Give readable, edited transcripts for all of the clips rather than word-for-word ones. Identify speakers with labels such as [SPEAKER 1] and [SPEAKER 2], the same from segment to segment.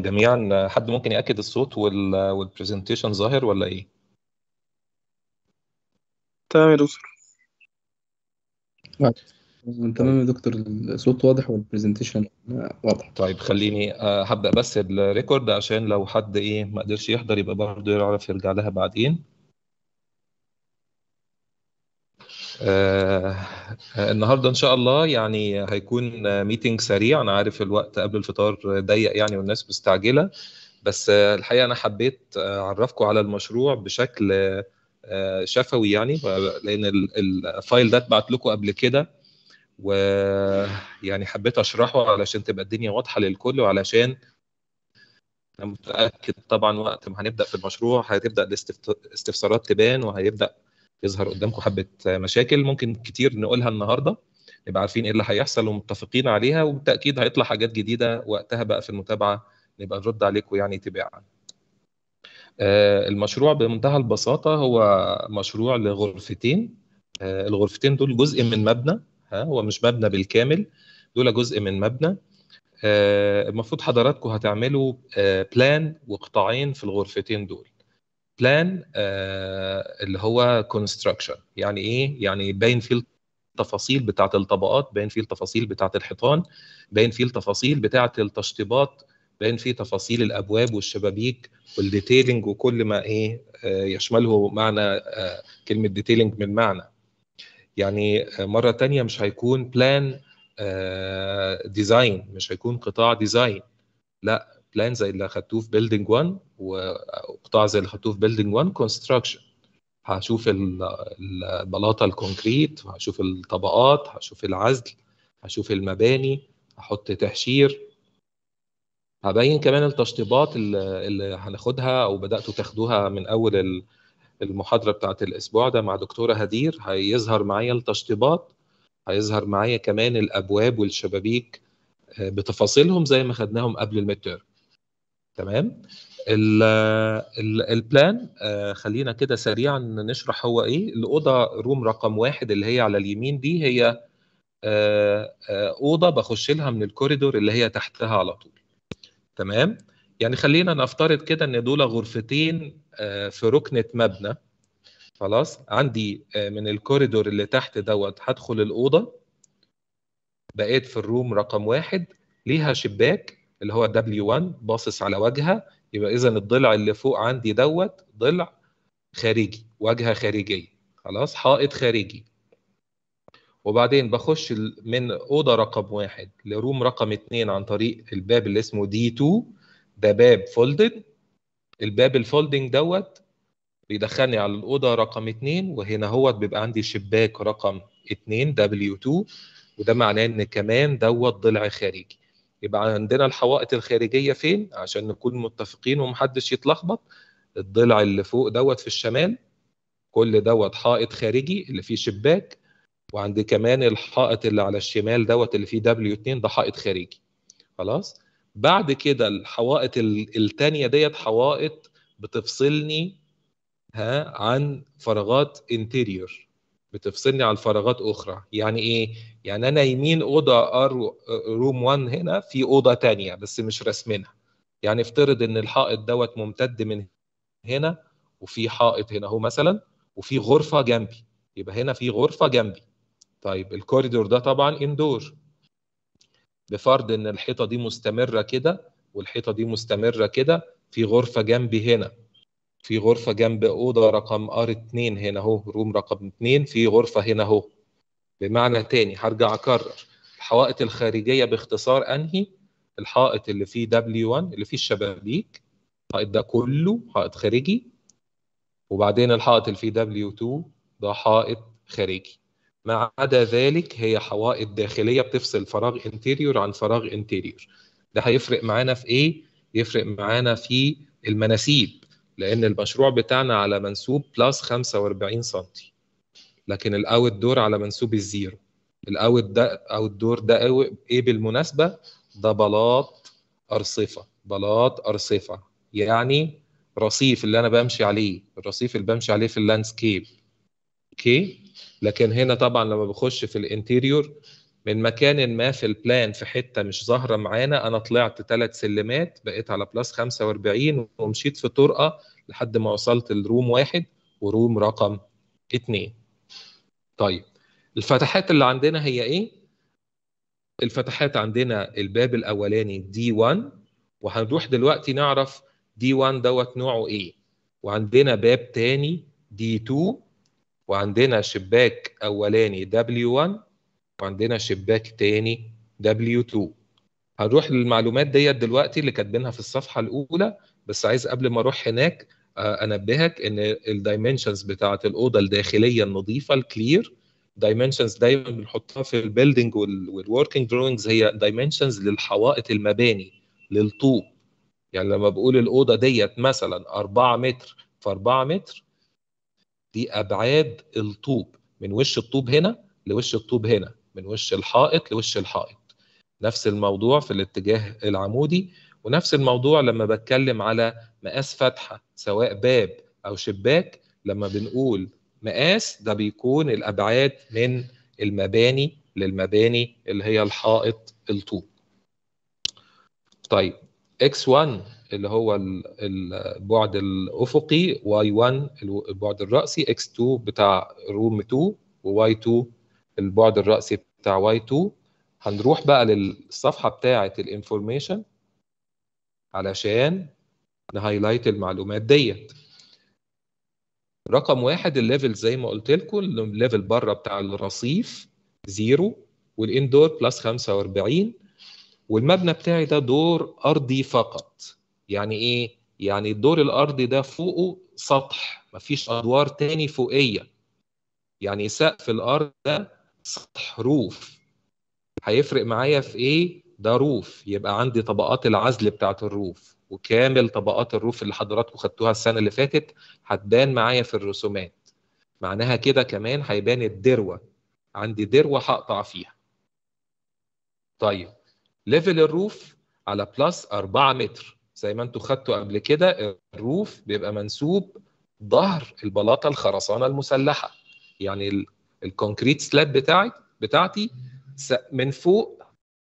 [SPEAKER 1] جميعا. حد ممكن يأكد الصوت والبرزنتيشن ظاهر ولا ايه؟
[SPEAKER 2] تمام يا دكتور.
[SPEAKER 3] تمام
[SPEAKER 1] طيب
[SPEAKER 3] يا دكتور، الصوت واضح والبرزنتيشن واضح.
[SPEAKER 1] طيب خليني هبدأ بس الريكورد عشان لو حد ما قدرش يحضر يبقى برضه يعرف يرجع لها بعدين. آه النهارده ان شاء الله هيكون ميتنج سريع. انا عارف الوقت قبل الفطار ضيق والناس مستعجلة، بس الحقيقة انا حبيت اعرفكم على المشروع بشكل شفوي لان الفايل ده اتبعت لكم قبل كده، حبيت اشرحه علشان تبقى الدنيا واضحه للكل، وعلشان انا متاكد طبعا وقت ما هنبدا في المشروع هتبدا الاستفسارات تبان، وهيبدا يظهر قدامكم حبه مشاكل ممكن كتير نقولها النهارده، نبقى عارفين ايه اللي هيحصل ومتفقين عليها، وبالتاكيد هيطلع حاجات جديده وقتها بقى في المتابعه نبقى نرد عليكم تباعا. المشروع بمنتهى البساطه هو مشروع لغرفتين. الغرفتين دول جزء من مبنى، هو مش مبنى بالكامل، دول جزء من مبنى. المفروض حضراتكم هتعملوا بلان وقطاعين في الغرفتين دول. بلان اللي هو كونستراكشن، يعني ايه؟ يعني باين فيه التفاصيل بتاعه الطبقات، باين فيه التفاصيل بتاعه الحيطان، باين فيه التفاصيل بتاعه التشطيبات، باين فيه تفاصيل الابواب والشبابيك والديتيلنج وكل ما يشمله معنى كلمه ديتيلنج من معنى. مرة تانية مش هيكون بلان ديزاين، مش هيكون قطاع ديزاين، لا، بلان زي اللي اخدتوه في بيلدينج 1 وقطاع زي اللي اخدتوه في بيلدينج 1 كونستراكشن. هشوف البلاطة الكونكريت، هشوف الطبقات، هشوف العزل، هشوف المباني، هحط تهشير، هبين كمان التشطيبات اللي هناخدها او بدأتوا تاخدوها من اول المحاضرة بتاعت الأسبوع ده مع دكتورة هدير. هيظهر معايا التشطيبات، هيظهر معايا كمان الأبواب والشبابيك بتفاصيلهم زي ما خدناهم قبل الميدتيرم. تمام. البلان خلينا كده سريعا نشرح هو ايه. الأوضة روم رقم 1 اللي هي على اليمين دي هي أوضة بخش لها من الكوريدور اللي هي تحتها على طول. تمام. خلينا نفترض كده ان دول غرفتين في ركنة مبنى. خلاص، عندي من الكوريدور اللي تحت هدخل الأوضة، بقيت في الروم رقم 1 ليها شباك اللي هو W1 باصص على واجهة، يبقى إذا الضلع اللي فوق عندي ضلع خارجي، واجهة خارجية، خلاص، حائط خارجي. وبعدين بخش من أوضة رقم 1 لروم رقم 2 عن طريق الباب اللي اسمه D2. ده باب فولدد، الباب الفولدنج بيدخلني على الأوضة رقم 2، وهنا بيبقى عندي شباك رقم 2 W2، وده معناه إن كمان ضلع خارجي. يبقى عندنا الحوائط الخارجية فين عشان نكون متفقين ومحدش يتلخبط؟ الضلع اللي فوق في الشمال، كل حائط خارجي اللي فيه شباك، وعندي كمان الحائط اللي على الشمال اللي فيه W2 ده حائط خارجي. خلاص. بعد كده الحوائط التانية حوائط بتفصلني عن فراغات انتيريور، بتفصلني عن فراغات اخرى. يعني ايه؟ يعني انا يمين اوضه روم 1 هنا في اوضه تانية بس مش رسمينها. افترض ان الحائط ممتد من هنا، وفي حائط هنا مثلا، وفي غرفه جنبي، يبقى هنا في غرفه جنبي. طيب الكوريدور ده طبعا اندور، بفرض ان الحيطه دي مستمره كده والحيطه دي مستمره كده، في غرفه جنبي هنا، في غرفة جنب أوضة رقم R2 هنا روم رقم 2، في غرفة هنا بمعنى تاني هرجع أكرر، الحوائط الخارجية باختصار أنهي؟ الحائط اللي فيه W1 اللي فيه الشبابيك، الحائط ده كله حائط خارجي، وبعدين الحائط اللي فيه W2 ده حائط خارجي. ما عدا ذلك هي حوائط داخلية بتفصل فراغ انتيريور عن فراغ انتيريور. ده هيفرق معانا في ايه؟ يفرق معانا في المناسيب، لان المشروع بتاعنا على منسوب بلس 45 سم، لكن الاوت دور على منسوب الزيرو. اوت دور ده ايه بالمناسبة؟ ده بلاط ارصفة، بلاط ارصفة، يعني رصيف اللي انا بمشي عليه، الرصيف اللي بمشي عليه في اللاندسكيب. اوكي. لكن هنا طبعا لما بخش في الانتيريور من مكان ما في البلان في حته مش ظاهره معانا، انا طلعت 3 سلمات بقيت على بلس 45 ومشيت في طرقه لحد ما وصلت لروم 1 وروم رقم 2. طيب الفتحات اللي عندنا هي ايه؟ الفتحات عندنا الباب الاولاني دي 1، وهنروح دلوقتي نعرف دي 1 دوت نوعه ايه. وعندنا باب تاني دي 2، وعندنا شباك اولاني W1، وعندنا شباك تاني W2. هنروح للمعلومات ديت دلوقتي اللي كاتبينها في الصفحه الاولى، بس عايز قبل ما اروح هناك انبهك ان الدايمنشنز بتاعه الاوضه الداخليه النظيفه الكلير، دايمنشنز دايما بنحطها في البيلدينج والوركينج دروينجز، هي دايمنشنز للحوائط المباني للطوب. يعني لما بقول الاوضه ديت مثلا 4 متر في 4 متر، دي ابعاد الطوب من وش الطوب هنا لوش الطوب هنا، من وش الحائط لوش الحائط. نفس الموضوع في الاتجاه العمودي، ونفس الموضوع لما بتكلم على مقاس فتحة سواء باب أو شباك، لما بنقول مقاس ده بيكون الأبعاد من المباني للمباني اللي هي الحائط الطوب. طيب x1 اللي هو البعد الأفقي، y1 البعد الرأسي، x2 بتاع روم 2، و y2 البعد الرأسي بتاع y2. هنروح بقى للصفحة بتاعة الانفورميشن علشان نهايلايت المعلومات ديت. رقم 1 الليفل زي ما قلت لكم، الليفل بره بتاع الرصيف 0، والاندور بلس 45، والمبنى بتاعي ده دور أرضي فقط. يعني إيه؟ يعني الدور الأرضي ده فوقه سطح، مفيش أدوار تاني فوقية. يعني سقف الأرض ده سطح روف. هيفرق معايا في إيه؟ ده روف، يبقى عندي طبقات العزل بتاعت الروف، وكامل طبقات الروف اللي حضراتكم خدتوها السنة اللي فاتت هتبان معايا في الرسومات. معناها كده كمان هيبان الدروة، عندي دروة هقطع فيها. طيب ليفل الروف على بلس 4 متر، زي ما انتوا خدتوا قبل كده الروف بيبقى منسوب ظهر البلاطه الخرسانه المسلحه. يعني الكونكريت سلاب بتاعتي من فوق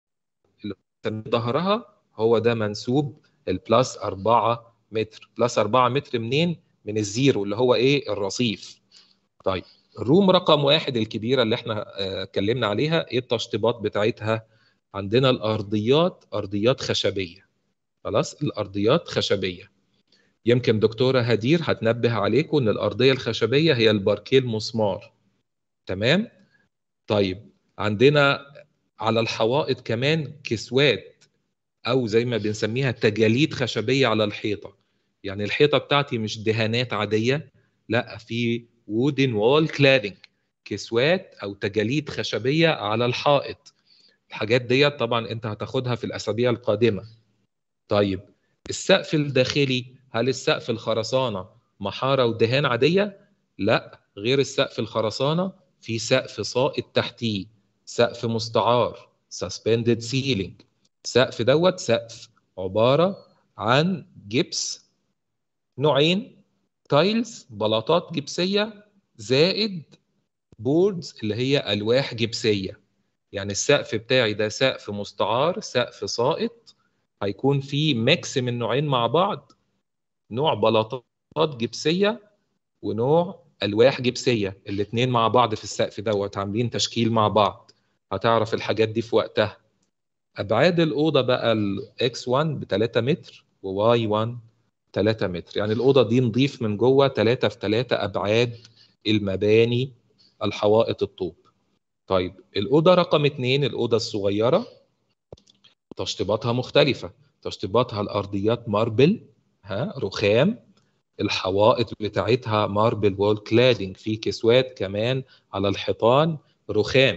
[SPEAKER 1] ظهرها هو ده منسوب البلس 4 متر. بلس 4 متر منين؟ من الزيرو اللي هو ايه؟ الرصيف. طيب الروم رقم 1 الكبيره اللي احنا اتكلمنا عليها، ايه التشطيبات بتاعتها؟ عندنا الارضيات ارضيات خشبيه. خلاص الارضيات خشبيه. يمكن دكتوره هدير هتنبه عليكم ان الارضيه الخشبيه هي الباركيه المسمار. تمام. طيب عندنا على الحوائط كمان كسوات، او زي ما بنسميها تجاليد خشبيه على الحيطه. يعني الحيطه بتاعتي مش دهانات عاديه، لا، في وودن وول كلادنج، كسوات او تجاليد خشبيه على الحائط. الحاجات ديت طبعا انت هتاخدها في الاسابيع القادمه. طيب السقف الداخلي، هل السقف الخرسانه محاره ودهان عاديه؟ لا، غير السقف الخرسانه في سقف ساقط تحتيه، سقف مستعار suspended ceiling. سقف دوت سقف عباره عن جبس نوعين، تايلز بلاطات جبسيه، زائد بوردز اللي هي الواح جبسيه. يعني السقف بتاعي ده سقف مستعار، سقف ساقط، هيكون فيه ميكس من نوعين مع بعض، نوع بلاطات جبسيه ونوع الواح جبسيه، الاثنين مع بعض في السقف دوت عاملين تشكيل مع بعض. هتعرف الحاجات دي في وقتها. ابعاد الاوضه بقى الاكس 1 ب 3 متر وواي 1 3 متر. يعني الاوضه دي نضيف من جوه 3 في 3 ابعاد المباني الحوائط الطوب. طيب الأوضة رقم 2 الأوضة الصغيرة تشطيباتها مختلفة. تشطيباتها الأرضيات ماربل، رخام، الحوائط بتاعتها ماربل وول كلادنج، في كسوات كمان على الحيطان رخام.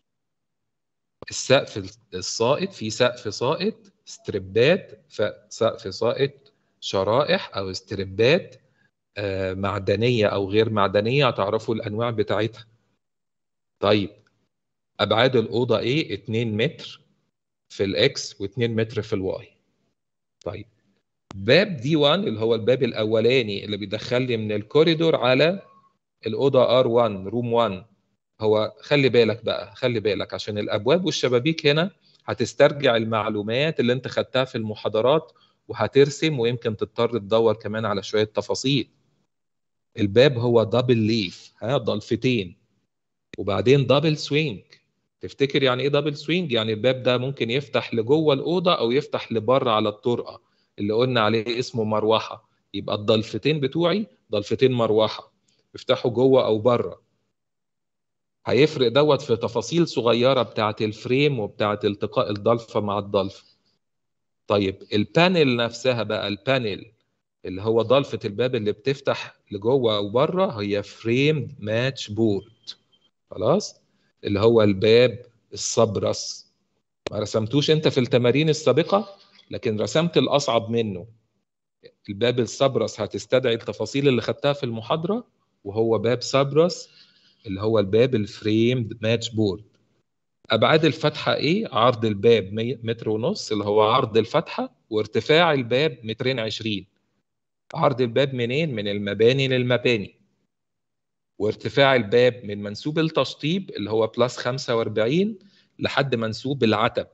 [SPEAKER 1] السقف الساقط، في سقف ساقط ستريبات، سقف ساقط شرائح أو ستريبات معدنية أو غير معدنية، هتعرفوا الأنواع بتاعتها. طيب ابعاد الاوضه ايه؟ 2 متر في الاكس و2 متر في الواي. طيب باب دي 1 اللي هو الباب الاولاني اللي بيدخل لي من الكوريدور على الاوضه ار1 روم 1، هو خلي بالك بقى، خلي بالك عشان الابواب والشبابيك هنا هتسترجع المعلومات اللي انت خدتها في المحاضرات وهترسم، ويمكن تضطر تدور كمان على شويه تفاصيل. الباب هو دبل ليف، ضلفتين، وبعدين دبل سوينج. تفتكر يعني ايه دبل سوينج؟ يعني الباب ده ممكن يفتح لجوه الاوضه او يفتح لبره على الطرقه اللي قلنا عليه اسمه مروحه. يبقى الضلفتين بتوعي ضلفتين مروحه، يفتحوا جوه او بره. هيفرق دوت في تفاصيل صغيره بتاعه الفريم وبتاعه التقاء الضلفه مع الضلفه. طيب البانل نفسها بقى، البانل اللي هو ضلفه الباب اللي بتفتح لجوه او بره، هي فريم ماتش بورد. خلاص، اللي هو الباب الصبرس. ما رسمتوش انت في التمارين السابقة، لكن رسمت الأصعب منه. الباب الصبرس هتستدعي التفاصيل اللي خدتها في المحاضرة، وهو باب صبرس اللي هو الباب الفريمد ماتش بورد. أبعاد الفتحة إيه؟ عرض الباب 100 متر ونص اللي هو عرض الفتحة، وارتفاع الباب 220. عرض الباب منين؟ من المباني للمباني. وارتفاع الباب من منسوب التشطيب اللي هو بلس 45 لحد منسوب العتب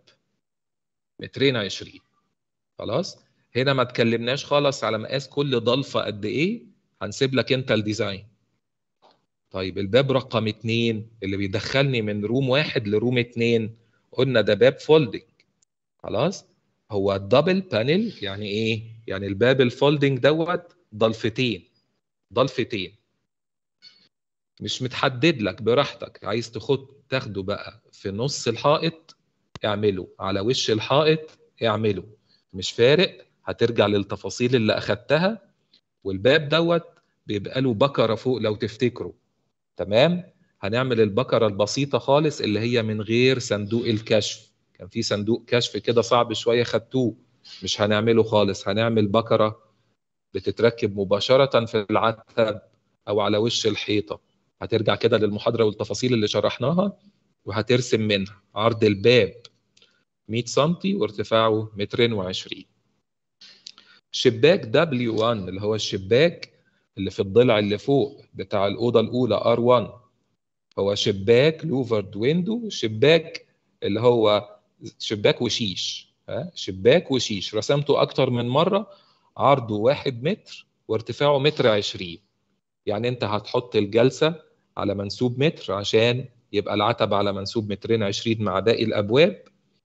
[SPEAKER 1] 220. خلاص، هنا ما تكلمناش خالص على مقاس كل ضلفة قد ايه، هنسيب لك انت الديزاين. طيب الباب رقم 2 اللي بيدخلني من روم 1 لروم 2، قلنا ده باب فولدنج. خلاص، هو الدبل بانل يعني ايه؟ يعني الباب الفولدنج دوت ضلفتين، ضلفتين مش متحدد لك، براحتك. عايز تاخده بقى في نص الحائط اعمله، على وش الحائط اعمله، مش فارق، هترجع للتفاصيل اللي اخدتها. والباب دوت بيبقى له بكرة فوق لو تفتكروا. تمام، هنعمل البكرة البسيطة خالص اللي هي من غير صندوق الكشف. كان في صندوق كشف كده صعب شوية خدتوه، مش هنعمله خالص. هنعمل بكرة بتتركب مباشرة في العتب أو على وش الحيطة. هترجع كده للمحاضرة والتفاصيل اللي شرحناها، وهترسم منها عرض الباب 100 سم وارتفاعه 220. شباك W1 اللي هو الشباك اللي في الضلع اللي فوق بتاع الأوضة الأولى R1، هو شباك لوفرد ويندو، شباك اللي هو شباك وشيش. شباك وشيش رسمته أكتر من مرة. عرضه 1 متر وارتفاعه 120 متر. يعني أنت هتحط الجلسة على منسوب متر عشان يبقى العتب على منسوب 220 مع باقي الأبواب.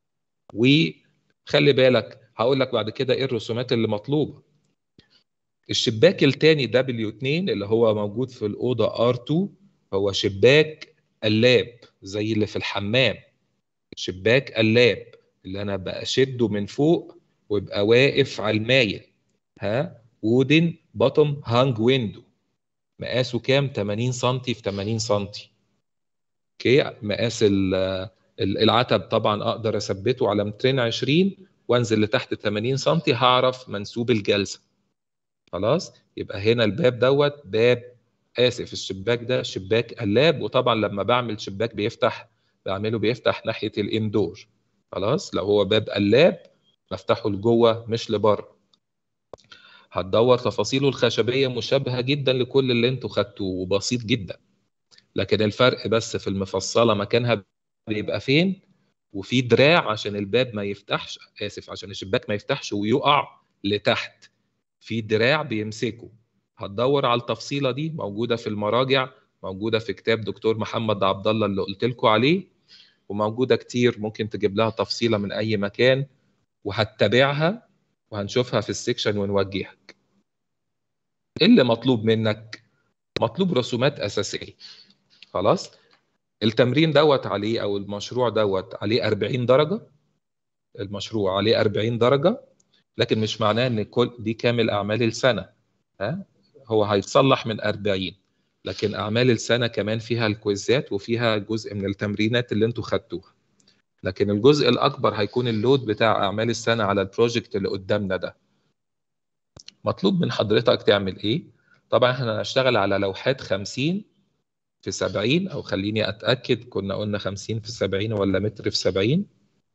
[SPEAKER 1] وخلي بالك هقول لك بعد كده ايه الرسومات اللي مطلوبه. الشباك الثاني W2 اللي هو موجود في الأوضة R2، هو شباك قلاب زي اللي في الحمام. شباك قلاب اللي أنا بشده من فوق ويبقى واقف على المايل. وودن بوتوم هانج ويندو. مقاسه كام؟ 80 سم في 80 سم. اوكي، مقاس العتب طبعا اقدر اثبته على 220 وانزل لتحت 80 سم، هعرف منسوب الجلسه. خلاص، يبقى هنا الباب دوت باب، اسف، الشباك ده شباك قلاب. وطبعا لما بعمل شباك بيفتح ناحيه الاندور. خلاص، لو هو باب قلاب بفتحه لجوه مش لبره. هتدور تفاصيله الخشبيه مشابهه جدا لكل اللي انتوا خدتوه وبسيط جدا، لكن الفرق بس في المفصله مكانها بيبقى فين، وفي دراع عشان الباب ما يفتحش، اسف، عشان الشباك ما يفتحش ويقع لتحت، في دراع بيمسكه. هتدور على التفصيله دي، موجوده في المراجع، موجوده في كتاب دكتور محمد عبد الله اللي قلت لكم عليه، وموجوده كتير، ممكن تجيب لها تفصيله من اي مكان وهتتابعها وهنشوفها في السكشن ونوجهك. ايه اللي مطلوب منك؟ مطلوب رسومات اساسيه. خلاص، التمرين دوت عليه او المشروع دوت عليه 40 درجه. المشروع عليه 40 درجه، لكن مش معناه ان كل دي كامل اعمال السنه. هو هيتصلح من 40، لكن اعمال السنه كمان فيها الكويزات وفيها جزء من التمرينات اللي انتوا خدتوها. لكن الجزء الاكبر هيكون اللود بتاع اعمال السنه على البروجكت اللي قدامنا ده. مطلوب من حضرتك تعمل ايه؟ طبعا احنا هنشتغل على لوحات 50 في 70، او خليني اتاكد، كنا قلنا 50 في 70 ولا متر في 70؟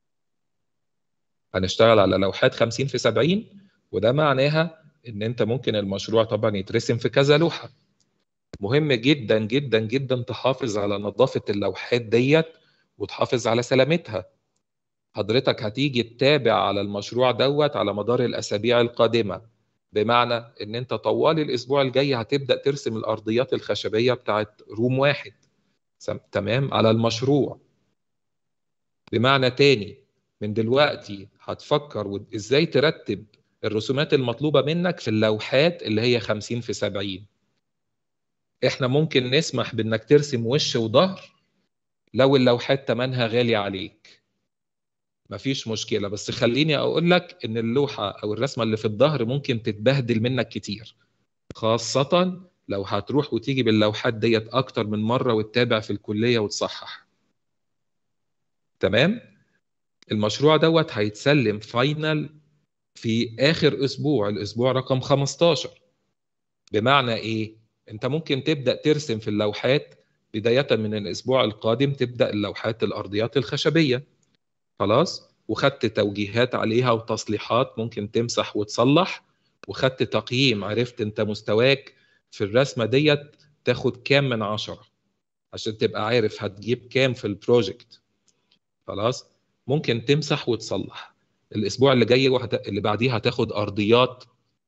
[SPEAKER 1] هنشتغل على لوحات 50 في 70، وده معناها ان انت ممكن المشروع طبعا يترسم في كذا لوحه. مهم جدا جدا جدا تحافظ على نظافة اللوحات ديت وتحافظ على سلامتها. حضرتك هتيجي تتابع على المشروع دوت على مدار الأسابيع القادمة، بمعنى ان انت طوال الاسبوع الجاي هتبدأ ترسم الارضيات الخشبية بتاعت روم واحد، تمام، على المشروع. بمعنى تاني، من دلوقتي هتفكر ازاي ترتب الرسومات المطلوبة منك في اللوحات اللي هي 50 في 70. احنا ممكن نسمح بانك ترسم وش وظهر لو اللوحات تمنها غالي عليك، مفيش مشكلة، بس خليني اقول لك ان اللوحة او الرسمة اللي في الظهر ممكن تتبهدل منك كتير، خاصة لو هتروح وتيجي باللوحات ديت اكتر من مرة وتتابع في الكلية وتصحح. تمام. المشروع دوت هيتسلم فاينل في اخر اسبوع، الاسبوع رقم 15. بمعنى ايه؟ انت ممكن تبدأ ترسم في اللوحات بداية من الاسبوع القادم، تبدأ اللوحات الارضيات الخشبية، خلاص، وخدت توجيهات عليها وتصليحات، ممكن تمسح وتصلح، وخدت تقييم، عرفت انت مستواك في الرسمة ديت تاخد كام من 10 عشان تبقى عارف هتجيب كام في البروجكت. خلاص، ممكن تمسح وتصلح. الاسبوع اللي جاي اللي بعديه هتاخد ارضيات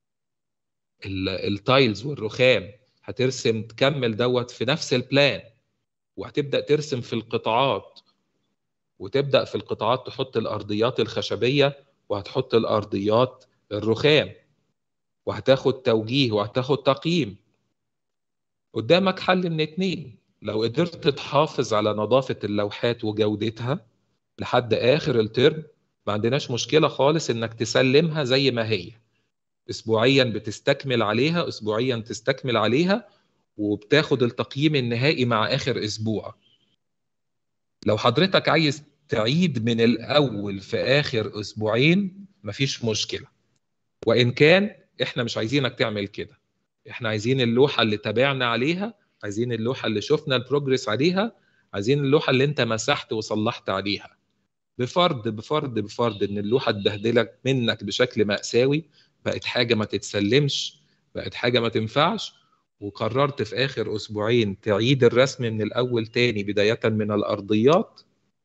[SPEAKER 1] التايلز والرخام، هترسم تكمل دوت في نفس البلان، وهتبدأ ترسم في القطاعات، وتبدأ في القطاعات تحط الأرضيات الخشبية وهتحط الأرضيات الرخام، وهتاخد توجيه وهتاخد تقييم. قدامك حل من اتنين، لو قدرت تحافظ على نظافة اللوحات وجودتها لحد آخر الترم، ما عندناش مشكلة خالص إنك تسلمها زي ما هي، أسبوعيا بتستكمل عليها، أسبوعيا تستكمل عليها، وبتاخد التقييم النهائي مع آخر أسبوع. لو حضرتك عايز تعيد من الأول في آخر أسبوعين مفيش مشكلة، وإن كان إحنا مش عايزينك تعمل كده، إحنا عايزين اللوحة اللي تابعنا عليها، عايزين اللوحة اللي شفنا البروجرس عليها، عايزين اللوحة اللي أنت مسحت وصلحت عليها، بفرض إن اللوحة اتبهدلت منك بشكل مأساوي، بقت حاجة ما تتسلمش، بقت حاجة ما تنفعش، وقررت في آخر أسبوعين تعيد الرسم من الأول تاني بداية من الأرضيات،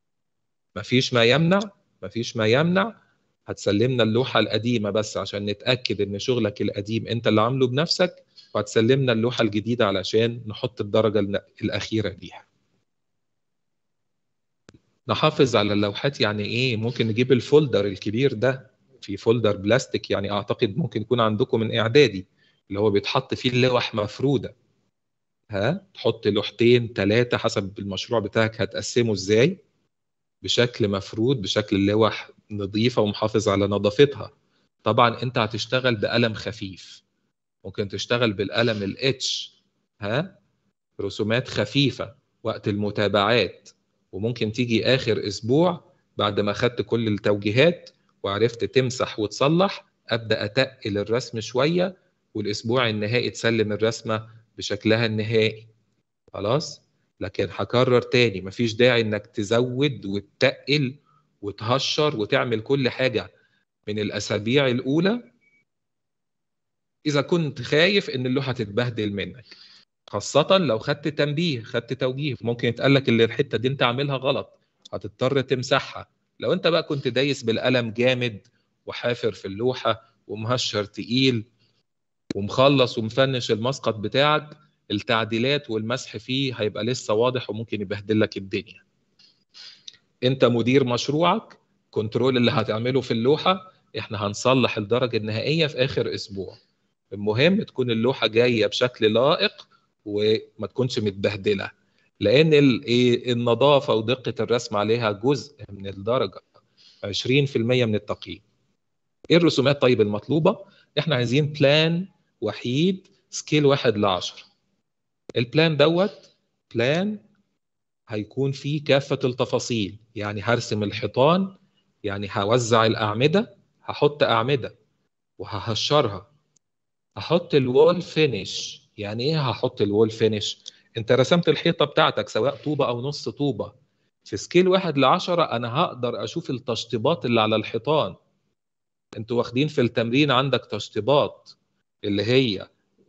[SPEAKER 1] مفيش ما يمنع هتسلمنا اللوحة القديمة بس عشان نتأكد إن شغلك القديم أنت اللي عامله بنفسك، وهتسلمنا اللوحة الجديدة علشان نحط الدرجة الأخيرة ليها. نحافظ على اللوحات يعني إيه؟ ممكن نجيب الفولدر الكبير ده، في فولدر بلاستيك، يعني أعتقد ممكن يكون عندكم من إعدادي، اللي هو بيتحط فيه اللوح مفرودة. تحط لوحتين 3 حسب المشروع بتاعك هتقسمه إزاي، بشكل مفرود، بشكل اللوح نظيفة ومحافظ على نظافتها. طبعا انت هتشتغل بقلم خفيف، ممكن تشتغل بالقلم الاتش، رسومات خفيفة وقت المتابعات، وممكن تيجي آخر أسبوع بعد ما خدت كل التوجيهات وعرفت تمسح وتصلح، أبدأ أتقل الرسم شوية، والأسبوع النهائي تسلم الرسمة بشكلها النهائي. خلاص. لكن هكرر تاني، مفيش داعي انك تزود وتتقل وتهشر وتعمل كل حاجة من الأسابيع الأولى إذا كنت خايف إن اللوحة تتبهدل منك، خاصة لو خدت تنبيه، خدت توجيه، ممكن يتقال لك اللي الحتة دي أنت عاملها غلط، هتضطر تمسحها. لو أنت بقى كنت دايس بالقلم جامد وحافر في اللوحة ومهشر تقيل ومخلص ومفنش المسقط بتاعك، التعديلات والمسح فيه هيبقى لسه واضح وممكن يبهدل لك الدنيا. انت مدير مشروعك، كنترول اللي هتعمله في اللوحة، احنا هنصلح الدرجة النهائية في اخر اسبوع. المهم تكون اللوحة جاية بشكل لائق وما تكونش متبهدلة، لان النظافة ودقة الرسم عليها جزء من الدرجة، 20% من التقييم. ايه الرسومات طيب المطلوبة؟ احنا عايزين بلان وحيد سكيل 1:10. البلان دوت بلان هيكون فيه كافة التفاصيل، يعني هرسم الحيطان، يعني هوزع الأعمدة، هحط أعمدة وههشرها، هحط الوول فينيش. يعني ايه هحط الوول فينيش؟ انت رسمت الحيطة بتاعتك سواء طوبة او نص طوبة، في سكيل 1:10 انا هقدر اشوف التشطيبات اللي على الحيطان. انتوا واخدين في التمرين عندك تشطيبات اللي هي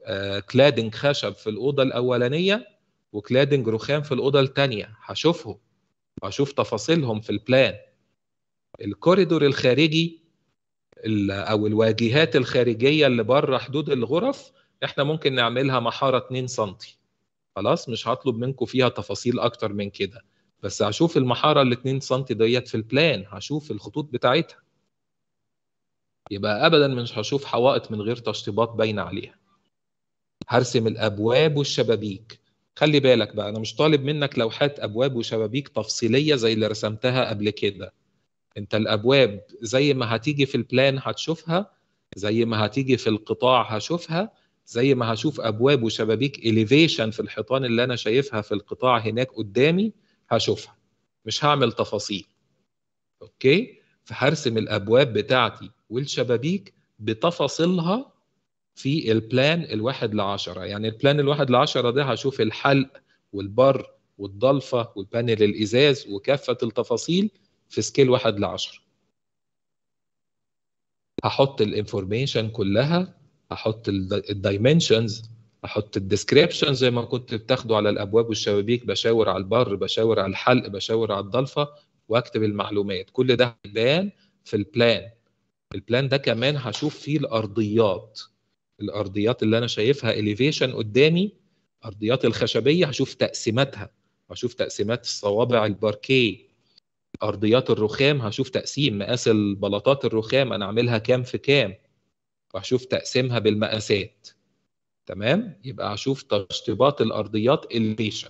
[SPEAKER 1] كلادنج خشب في الأوضة الأولانية وكلادنج رخام في الأوضة الثانية، هشوفهم، هشوف تفاصيلهم في البلان. الكوريدور الخارجي أو الواجهات الخارجية اللي بره حدود الغرف احنا ممكن نعملها محارة 2 سم. خلاص مش هطلب منكم فيها تفاصيل أكتر من كده، بس هشوف المحارة ال 2 سم ديت في البلان، هشوف الخطوط بتاعتها. يبقى أبدا مش هشوف حوائط من غير تشطيبات باينة عليها. هرسم الابواب والشبابيك. خلي بالك بقى، انا مش طالب منك لوحات ابواب وشبابيك تفصيليه زي اللي رسمتها قبل كده. انت الابواب زي ما هتيجي في البلان هتشوفها، زي ما هتيجي في القطاع هشوفها، زي ما هشوف ابواب وشبابيك اليفيشن في الحيطان اللي انا شايفها في القطاع هناك قدامي هشوفها، مش هعمل تفاصيل. اوكي، فهرسم الابواب بتاعتي والشبابيك بتفاصيلها في البلان 1/10. يعني البلان 1/10 ده هشوف الحلق والبر والضلفة والبانل الإزاز وكافة التفاصيل في سكيل 1/10. هحط الانفورميشن كلها، هحط الدايمنشنز، هحط الديسكريبشن زي ما كنت بتاخده على الأبواب والشبابيك، بشاور على البر، بشاور على الحلق، بشاور على الضلفة، واكتب المعلومات. كل ده هيبان في البلان. البلان ده كمان هشوف فيه الأرضيات. الارضيات اللي انا شايفها اليفيشن قدامي، ارضيات الخشبيه هشوف تقسيماتها، هشوف تقسيمات الصوابع الباركيه. ارضيات الرخام هشوف تقسيم مقاس البلاطات الرخام انا عاملها كام في كام، وهشوف تقسيمها بالمقاسات. تمام، يبقى هشوف تشطيبات الارضيات اليفيشن.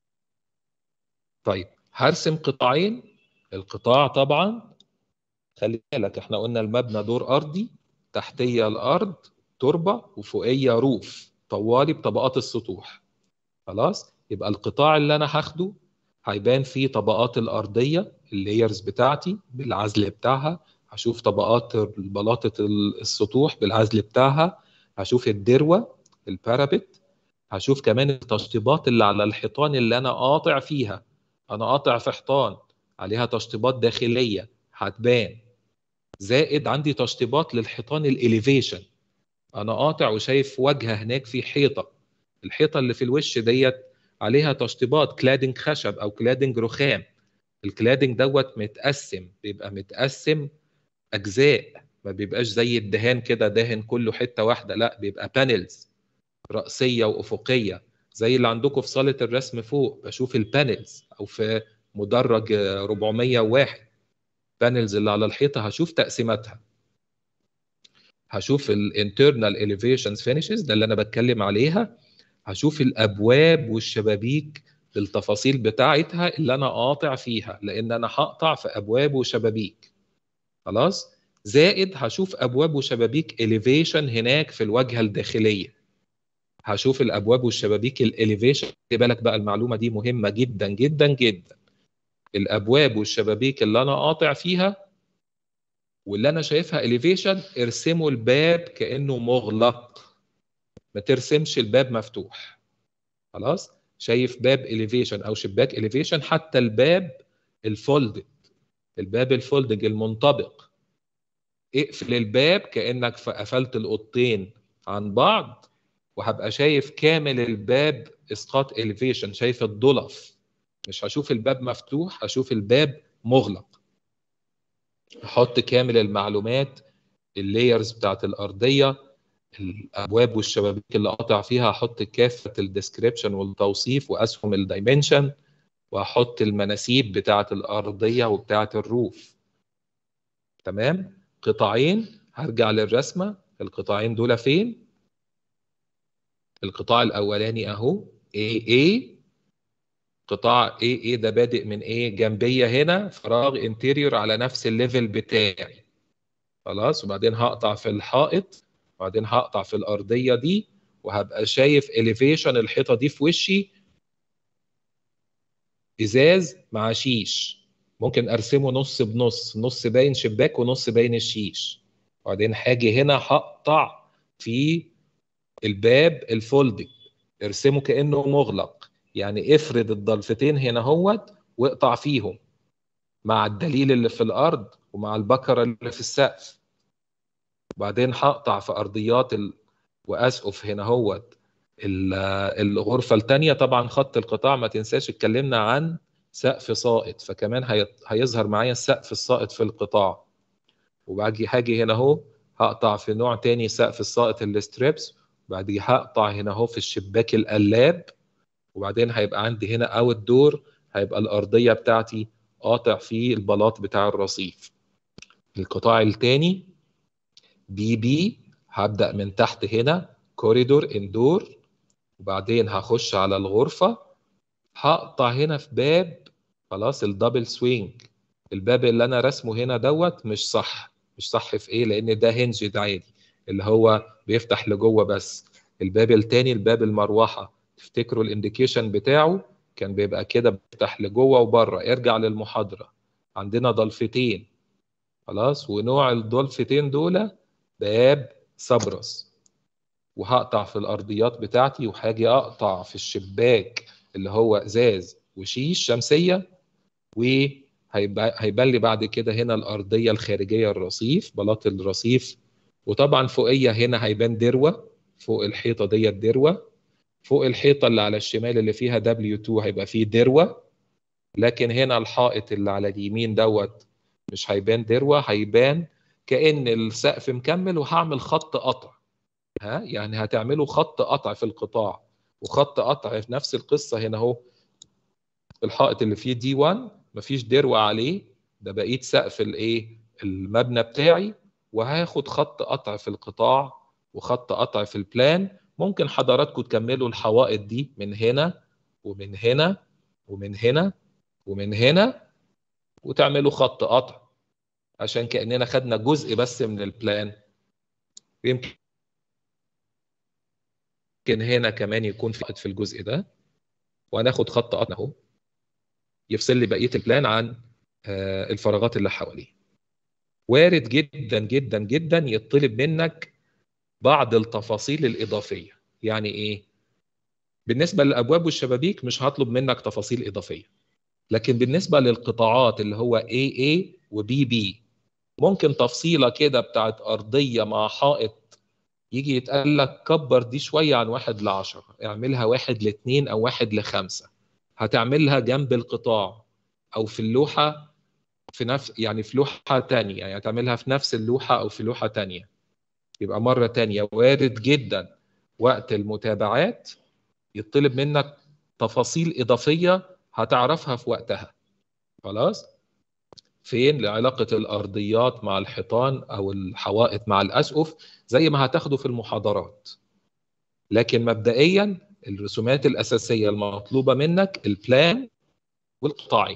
[SPEAKER 1] طيب هرسم قطاعين. القطاع طبعا خلي بالك احنا قلنا المبنى دور ارضي، تحتيه الارض تربه وفوقيه روف طوالي بطبقات السطوح. خلاص، يبقى القطاع اللي انا هاخده هيبان فيه طبقات الارضيه اللايرز بتاعتي بالعزل بتاعها، هشوف طبقات بلاطه السطوح بالعزل بتاعها، هشوف الدروه البارابت، هشوف كمان التشطيبات اللي على الحيطان اللي انا قاطع فيها. انا قاطع في حيطان عليها تشطيبات داخليه هتبان، زائد عندي تشطيبات للحيطان الاليفيشن. انا قاطع وشايف واجهه هناك في حيطه، الحيطه اللي في الوش ديت عليها تشطيبات كلادنج خشب او كلادنج رخام. الكلادنج دوت متقسم، بيبقى متقسم اجزاء، ما بيبقاش زي الدهان كده دهن كله حته واحده، لا بيبقى بانلز رأسيه وافقيه زي اللي عندكم في صاله الرسم فوق. بشوف البانلز، او في مدرج 401 بانلز اللي على الحيطه هشوف تقسيماتها. هشوف الانترنال اليفيشنز فينيشز ده اللي انا بتكلم عليها. هشوف الابواب والشبابيك بالتفاصيل بتاعتها اللي انا قاطع فيها، لان انا هقطع في ابواب وشبابيك. خلاص، زائد هشوف ابواب وشبابيك اليفيشن هناك في الواجهه الداخليه. هشوف الابواب والشبابيك الاليفيشن. خلي بالك بقى المعلومه دي مهمه جدا جدا جدا. الابواب والشبابيك اللي انا قاطع فيها واللي انا شايفها اليفيشن، ارسموا الباب كانه مغلق، ما ترسمش الباب مفتوح. خلاص، شايف باب اليفيشن او شباك اليفيشن، حتى الباب الفولد، الباب الفولدنج المنطبق، اقفل الباب كانك قفلت الاوضتين عن بعض، وهبقى شايف كامل الباب اسقاط اليفيشن، شايف الضلف، مش هشوف الباب مفتوح، هشوف الباب مغلق. احط كامل المعلومات، اللايرز بتاعت الارضيه، الابواب والشبابيك اللي قاطع فيها، احط كافه الديسكريبشن والتوصيف واسهم الدايمنشن، واحط المناسيب بتاعه الارضيه وبتاعه الروف. تمام، قطاعين. هرجع للرسمه، القطاعين دول فين؟ القطاع الاولاني اهو AA. قطاع AA ده بادئ من ايه؟ جنبيه هنا فراغ انتيريور على نفس الليفل بتاعي. خلاص، وبعدين هقطع في الحائط، وبعدين هقطع في الارضيه دي، وهبقى شايف اليفيشن الحيطه دي في وشي ازاز مع شيش. ممكن ارسمه نص بنص، نص باين شباك ونص باين الشيش. وبعدين هاجي هنا هقطع في الباب الفولدنج، ارسمه كانه مغلق، يعني افرد الضلفتين هنا اهوت واقطع فيهم مع الدليل اللي في الارض ومع البكره اللي في السقف. وبعدين هقطع في ارضيات واسقف هنا هوت الغرفه الثانيه. طبعا خط القطاع ما تنساش اتكلمنا عن سقف ساقط، فكمان هيظهر معايا السقف الساقط في القطاع. هاجي هنا اهو هقطع في نوع تاني سقف الساقط الستريبس، وبعدين هقطع هنا اهو في الشباك القلاب، وبعدين هيبقى عندي هنا اوت دور، هيبقى الارضيه بتاعتي قاطع في البلاط بتاع الرصيف. القطاع الثاني بي هبدأ من تحت هنا كوريدور اندور، وبعدين هخش على الغرفة، هقطع هنا في باب خلاص الدبل سوينج. الباب اللي انا رسمه هنا دوت مش صح. مش صح في ايه؟ لان ده هنج عادي اللي هو بيفتح لجوه بس. الباب التاني الباب المروحة، تفتكروا الانديكيشن بتاعه كان بيبقى كده بيفتح لجوه وبره. ارجع للمحاضرة، عندنا ضلفتين خلاص، ونوع الضلفتين دول باب صبرس. وهقطع في الارضيات بتاعتي، وهاجي اقطع في الشباك اللي هو ازاز وشيش شمسيه، وهيبان لي بعد كده هنا الارضيه الخارجيه الرصيف بلاط الرصيف. وطبعا فوقيه هنا هيبان دروه، فوق الحيطه ديت دروه، فوق الحيطه اللي على الشمال اللي فيها W2 هيبقى فيه دروه. لكن هنا الحائط اللي على اليمين دوت مش هيبان دروه، هيبان كأن السقف مكمل. وهعمل خط قطع، يعني هتعملوا خط قطع في القطاع وخط قطع في نفس القصه هنا اهو. الحائط اللي فيه دي 1 مفيش دروه عليه، ده بقيه سقف الايه المبنى بتاعي. وهاخد خط قطع في القطاع وخط قطع في البلان. ممكن حضراتكم تكملوا الحوائط دي من هنا ومن هنا ومن هنا ومن هنا، وتعملوا خط قطع عشان كأننا خدنا جزء بس من البلان. يمكن هنا كمان يكون في الجزء ده، وهناخد خط قطع اهو يفصل لي بقيه البلان عن الفراغات اللي حواليه. وارد جدا جدا جدا يطلب منك بعض التفاصيل الاضافيه. يعني ايه؟ بالنسبه للابواب والشبابيك مش هطلب منك تفاصيل اضافيه، لكن بالنسبه للقطاعات اللي هو AA و BB ممكن تفصيله كده بتاعت ارضيه مع حائط يجي يتقال لك كبر دي شويه عن 1:10، اعملها 1:2 او 1:5. هتعملها جنب القطاع او في اللوحه، في نفس يعني في لوحه تانية، يعني هتعملها في نفس اللوحه او في لوحه تانية. يبقى مره تانية وارد جدا وقت المتابعات يطلب منك تفاصيل اضافيه هتعرفها في وقتها. خلاص؟ فين لعلاقه الارضيات مع الحيطان او الحوائط مع الاسقف زي ما هتاخدوا في المحاضرات. لكن مبدئيا الرسومات الاساسيه المطلوبه منك البلان والقطاعي.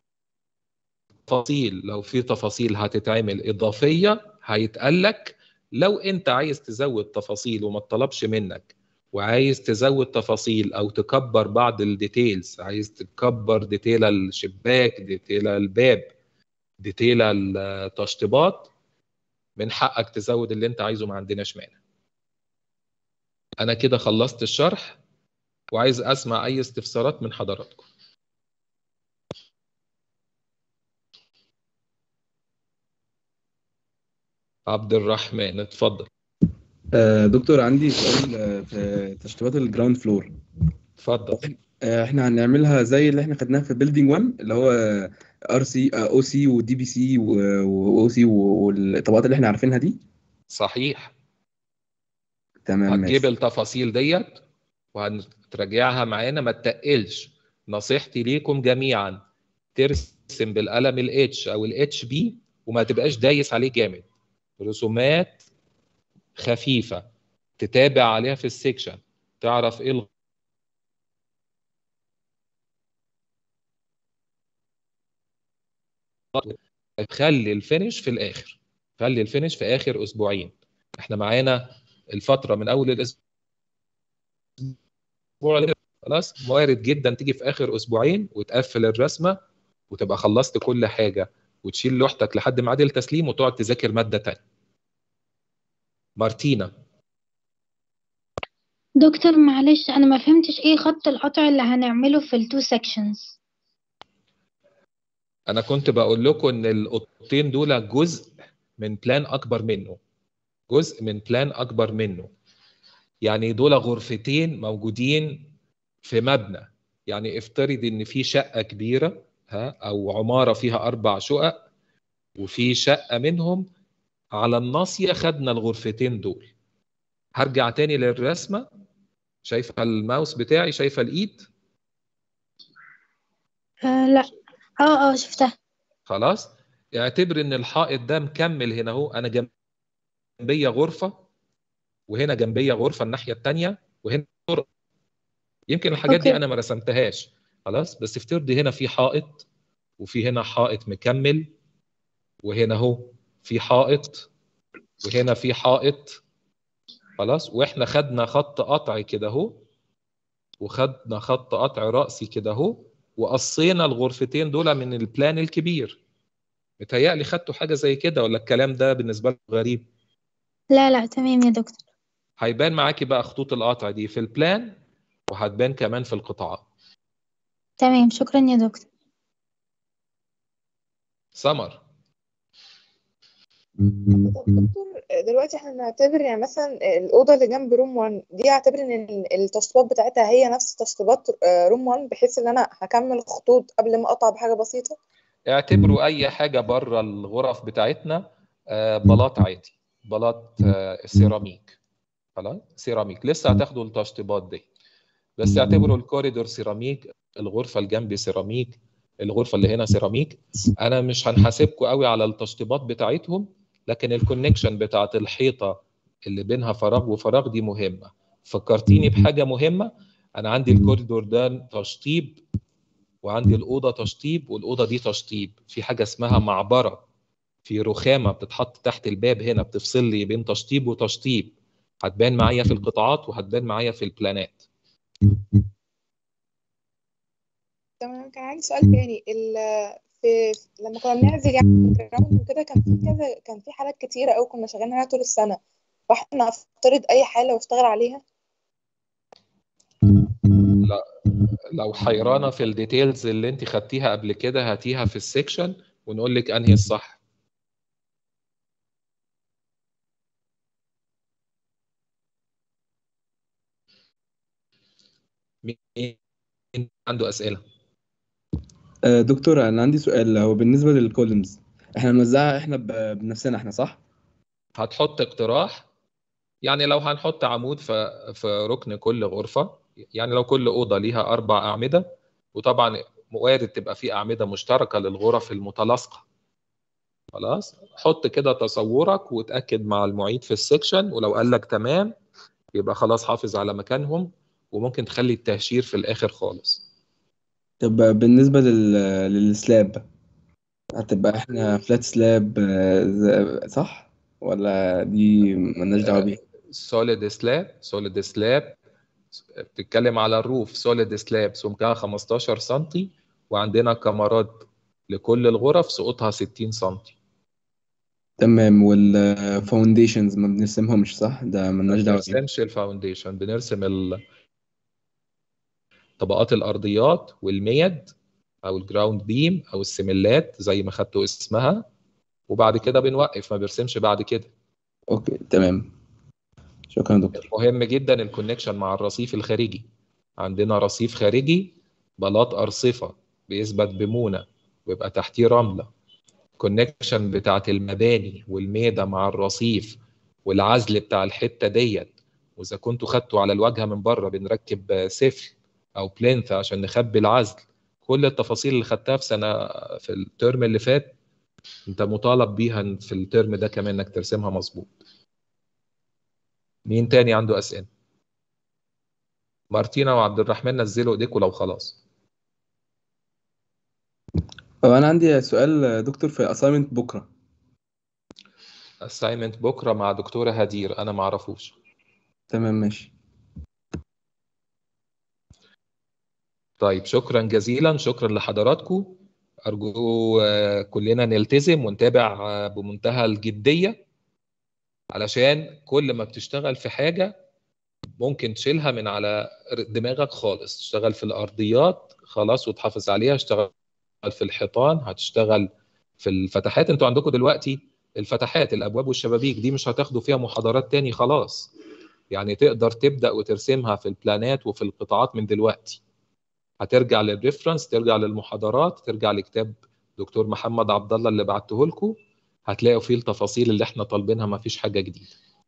[SPEAKER 1] تفاصيل لو في تفاصيل هتتعمل اضافيه هيتقال لك. لو انت عايز تزود تفاصيل وما طلبش منك، وعايز تزود تفاصيل او تكبر بعض الديتيلز، عايز تكبر ديتيل الشباك، ديتيل الباب، ديتيل التشطيبات، من حقك تزود اللي انت عايزه، ما عندناش مانع. انا كده خلصت الشرح، وعايز اسمع اي استفسارات من حضراتكم. عبد الرحمن اتفضل.
[SPEAKER 3] دكتور عندي سؤال في تشطيبات الجراوند فلور.
[SPEAKER 1] اتفضل.
[SPEAKER 3] احنا هنعملها زي اللي احنا خدناها في بيلدينج 1 اللي هو RC OC وDBC وOC والطبقات اللي احنا عارفينها دي.
[SPEAKER 1] صحيح.
[SPEAKER 3] تمام
[SPEAKER 1] هتجيب
[SPEAKER 3] ماشي.
[SPEAKER 1] التفاصيل ديت وهتراجعها معانا، ما تتقلش. نصيحتي ليكم جميعا ترسم بالقلم الاتش او الاتش بي، وما تبقاش دايس عليه جامد. رسومات خفيفه تتابع عليها في السكشن، تعرف ايه خلي الفينش في الاخر. خلي الفينش في اخر اسبوعين. احنا معانا الفتره من اول الاسبوع خلاص، وارد جدا تيجي في اخر اسبوعين وتقفل الرسمه وتبقى خلصت كل حاجه، وتشيل لوحتك لحد ميعاد التسليم وتقعد تذاكر ماده تانية. مارتينا.
[SPEAKER 2] دكتور معلش انا ما فهمتش ايه خط القطع اللي هنعمله في التو سيكشنز.
[SPEAKER 1] انا كنت بقول لكم ان الاوضتين دول جزء من بلان اكبر منه، جزء من بلان اكبر منه. يعني دول غرفتين موجودين في مبنى. يعني افترض ان في شقه كبيره او عماره فيها 4 شقق، وفي شقه منهم على الناصيه خدنا الغرفتين دول. هرجع تاني للرسمه. شايفه الماوس بتاعي؟ شايفه الايد؟
[SPEAKER 2] لا. شفتها.
[SPEAKER 1] خلاص. اعتبر ان الحائط ده مكمل هنا اهو. انا جنبيه غرفه، وهنا جنبيه غرفه الناحيه الثانيه، وهنا طرق. يمكن الحاجات دي
[SPEAKER 2] اوكي.
[SPEAKER 1] انا ما رسمتهاش. خلاص. بس افترضي هنا في حائط، وفي هنا حائط مكمل، وهنا اهو في حائط، وهنا في حائط. خلاص. واحنا خدنا خط قطع كده اهو، وخدنا خط قطع رأسي كده اهو، وقصينا الغرفتين دول من البلان الكبير. متهيألي خدتوا حاجة زي كده، ولا الكلام ده بالنسبة لكم غريب؟
[SPEAKER 2] لا تمام يا دكتور.
[SPEAKER 1] هيبان معاكي بقى خطوط القطع دي في البلان، وهتبان كمان في القطاعات.
[SPEAKER 2] تمام، شكرا يا دكتور.
[SPEAKER 1] سمر.
[SPEAKER 4] دكتور، دلوقتي احنا نعتبر يعني مثلا الأوضة اللي جنب روم 1 دي، اعتبر ان التشطيبات بتاعتها هي نفس تشطيبات روم 1، بحيث ان انا هكمل خطوط قبل ما اقطع بحاجة بسيطة.
[SPEAKER 1] اعتبروا اي حاجة بره الغرف بتاعتنا بلاط عادي، بلاط سيراميك. خلاص. سيراميك لسه هتاخدوا التشطيبات دي، بس اعتبروا الكوريدور سيراميك، الغرفه الجنبي سيراميك، الغرفه اللي هنا سيراميك. انا مش هنحاسبكم قوي على التشطيبات بتاعتهم، لكن الكونكشن بتاعت الحيطه اللي بينها فراغ وفراغ دي مهمه. فكرتيني بحاجه مهمه. انا عندي الكوريدور ده تشطيب، وعندي الاوضه تشطيب، والاوضه دي تشطيب. في حاجه اسمها معبره، في رخامه بتتحط تحت الباب هنا بتفصل لي بين تشطيب وتشطيب. هتبان معايا في القطاعات، وهتبان معايا في البلانات.
[SPEAKER 4] تمام. كان عندي سؤال تاني. في لما كنا بنعزل يعني جراوند وكده، كان في حالات كتيرة أوي كنا شغالين عليها طول السنة، فاحنا افترض أي حالة واشتغل عليها.
[SPEAKER 1] لا، لو حيرانه في الديتيلز اللي انت خدتيها قبل كده هاتيها في السكشن ونقول لك انهي الصح. مين عنده اسئله؟
[SPEAKER 3] دكتور انا عندي سؤال، هو بالنسبه للكولمز احنا هنوزعها احنا بنفسنا احنا صح؟
[SPEAKER 1] هتحط اقتراح. يعني لو هنحط عمود في ركن كل غرفه، يعني لو كل اوضه ليها 4 اعمده، وطبعا وارد تبقى في اعمده مشتركه للغرف المتلاصقه. خلاص. حط كده تصورك وتاكد مع المعيد في السكشن، ولو قال لك تمام يبقى خلاص حافظ على مكانهم، وممكن تخلي التهشير في الاخر خالص.
[SPEAKER 3] طب بالنسبه للسلاب هتبقى احنا فلات سلاب صح ولا دي مالناش دعوه بيها؟
[SPEAKER 1] سوليد سلاب. سوليد سلاب بتتكلم على الروف. سوليد سلاب سمكها 15 سم، وعندنا كمرات لكل الغرف سقوطها 60 سم.
[SPEAKER 3] تمام. والفاونديشنز ما بنرسمهمش صح؟ ده
[SPEAKER 1] ما
[SPEAKER 3] مالناش دعوه بيها.
[SPEAKER 1] بنرسمش الفاونديشن، بنرسم طبقات الارضيات والميد، او الجراوند بيم، او السملات زي ما خدتوا اسمها، وبعد كده بنوقف، ما بيرسمش بعد كده.
[SPEAKER 3] اوكي تمام. شكرا يا دكتور.
[SPEAKER 1] مهم جدا الكونكشن مع الرصيف الخارجي. عندنا رصيف خارجي بلاط ارصفه بيثبت بمونه، ويبقى تحتيه رمله. الكونكشن بتاعت المباني والميدة مع الرصيف، والعزل بتاع الحته ديت. واذا كنتوا خدتوا على الواجهه من بره بنركب سفل او بلينث عشان نخبي العزل. كل التفاصيل اللي خدتها في الترم اللي فات انت مطالب بيها في الترم ده كمان انك ترسمها مظبوط. مين تاني عنده اسئله؟ مارتينا وعبد الرحمن نزلوا ايديكم لو خلاص.
[SPEAKER 3] هو انا عندي سؤال دكتور في assignment بكره.
[SPEAKER 1] assignment بكره مع دكتوره هدير، انا ما اعرفوش.
[SPEAKER 3] تمام ماشي.
[SPEAKER 1] طيب شكرا جزيلا، شكرا لحضراتكم. ارجو كلنا نلتزم ونتابع بمنتهى الجديه، علشان كل ما بتشتغل في حاجه ممكن تشيلها من على دماغك خالص. تشتغل في الارضيات خلاص وتحافظ عليها، اشتغل في الحيطان، هتشتغل في الفتحات. انتوا عندكم دلوقتي الفتحات، الابواب والشبابيك دي مش هتاخدوا فيها محاضرات تاني خلاص. يعني تقدر تبدأ وترسمها في البلانات وفي القطاعات من دلوقتي. هترجع للريفرنس، ترجع للمحاضرات، ترجع لكتاب دكتور محمد عبد الله اللي بعته لكم، هتلاقوا فيه التفاصيل اللي احنا طالبينها، ما فيش حاجة جديدة.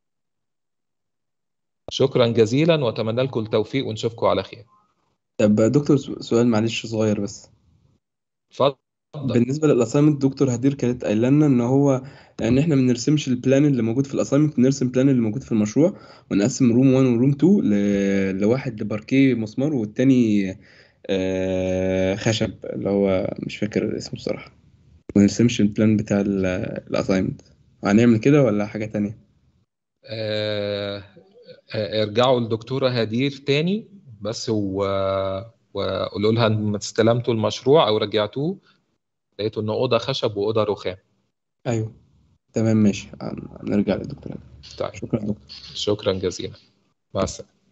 [SPEAKER 1] شكرا جزيلا واتمنى لكم التوفيق ونشوفكم على خير.
[SPEAKER 3] طب دكتور سؤال معلش صغير بس.
[SPEAKER 1] اتفضل.
[SPEAKER 3] بالنسبه للاسايمنت، دكتور هدير كانت قايله لنا ان هو ان احنا ما بنرسمش البلان اللي موجود في الاسايمنت، بنرسم البلان اللي موجود في المشروع، ونقسم روم 1 وروم 2 لواحد باركيه مسمار والتاني خشب، اللي هو مش فاكر اسمه الصراحه. ما نرسمش البلان بتاع الاسايمنت. هنعمل كده ولا حاجه تانية؟
[SPEAKER 1] ارجعوا للدكتورة هدير تاني بس وقولوا لها ان استلمتوا المشروع او رجعتوه، لقيتوا ان اوضه خشب واوضه رخام.
[SPEAKER 3] ايوه تمام ماشي، نرجع للدكتور.
[SPEAKER 1] طيب،
[SPEAKER 3] شكرا دكتور.
[SPEAKER 1] شكرا جزيلا، مع السلامه.